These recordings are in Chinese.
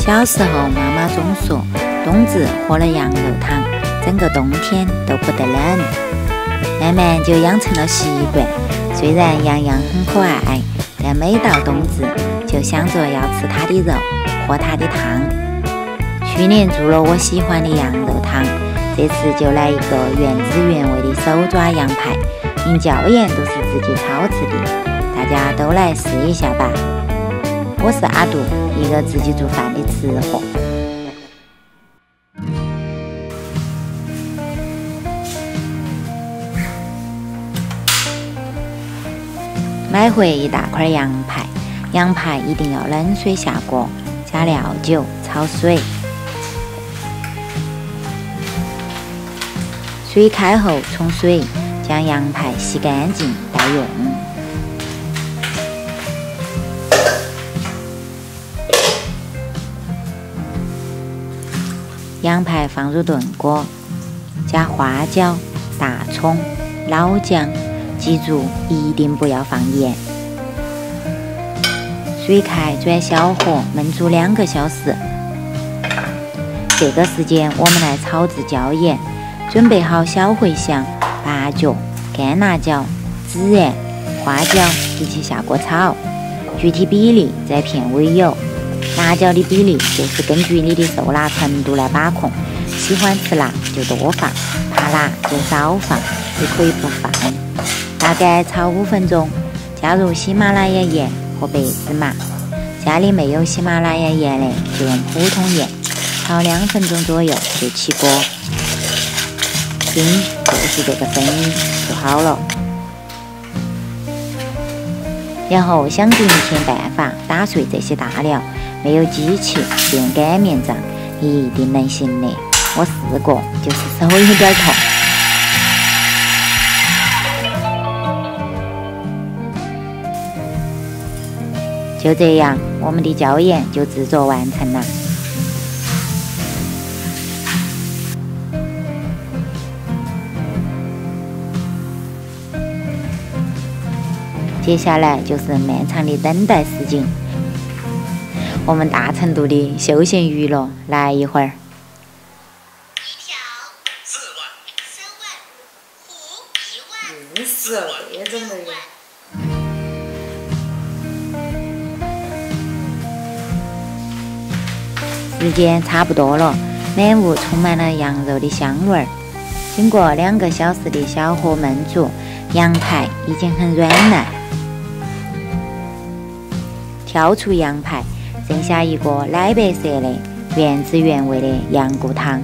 小时候，妈妈总说，冬至喝了羊肉汤，整个冬天都不得冷。慢慢就养成了习惯。虽然羊羊很可爱，但每到冬至，就想着要吃它的肉，喝它的汤。去年做了我喜欢的羊肉汤，这次就来一个原汁原味的手抓羊排，连椒盐都是自己炒制的，大家都来试一下吧。我是阿杜，一个自己做饭的吃货。买回一大块羊排，羊排一定要冷水下锅，加料酒焯水。水开后冲水，将羊排洗干净待用。羊排放入炖锅，加花椒、大葱、老姜，记住一定不要放盐。水开转小火焖煮2个小时。这个时间我们来炒制椒盐，准备好小茴香、八角、干辣椒、孜然、花椒一起下锅炒，具体比例再偏微油。辣椒的比例就是根据你的受辣程度来把控，喜欢吃辣就多放，怕辣就少放，也可以不放。大概炒5分钟，加入喜马拉雅盐和白芝麻。家里没有喜马拉雅盐的，就用普通盐，炒2分钟左右就起锅。听，就是这个声音就好了。然后想尽一切办法打碎这些大料，没有机器就用擀面杖，一定能行的。我试过，就是手有点痛。就这样，我们的椒盐就制作完成了。接下来就是漫长的等待时间，我们大程度的休闲娱乐来一会儿。 1票4万3万5 1万， 硬是哦，这种的哟。 时间差不多了，满屋充满了羊肉的香味儿。经过2个小时的小火焖煮，羊排已经很软烂。挑出羊排，剩下一锅奶白色的原汁原味的羊骨汤。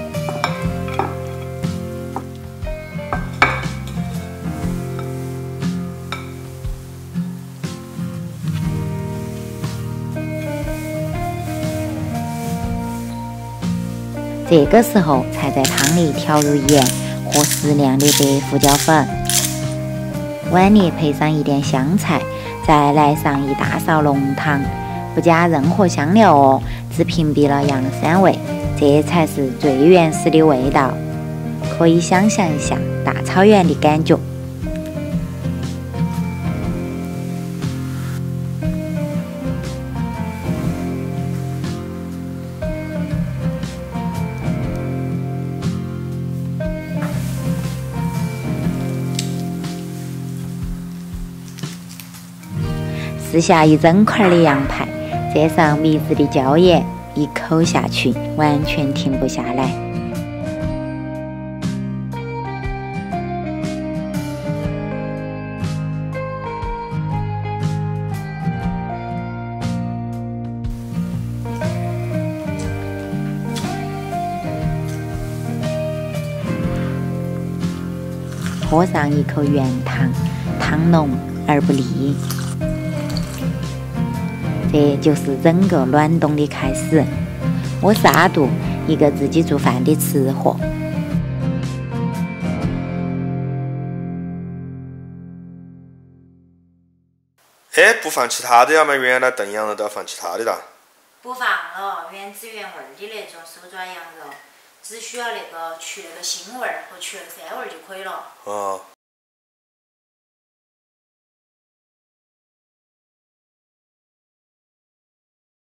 这个时候才在汤里调入盐和适量的白胡椒粉，碗里配上一点香菜，再来上一大勺浓汤，不加任何香料哦，只屏蔽了羊膻味，这才是最原始的味道。可以想象一下大草原的感觉。撕下一整块的羊排，蘸上秘制的椒盐，一口下去完全停不下来。喝上一口原汤，汤浓而不腻。这就是整个暖冬的开始。我是阿杜，一个自己做饭的吃货。 不放其他的呀嘛？原来炖羊肉都要放其他的哒。 不放了，原汁原味的那种手抓羊肉，只需要去那个腥味儿和去那个膻味儿就可以了。 哦。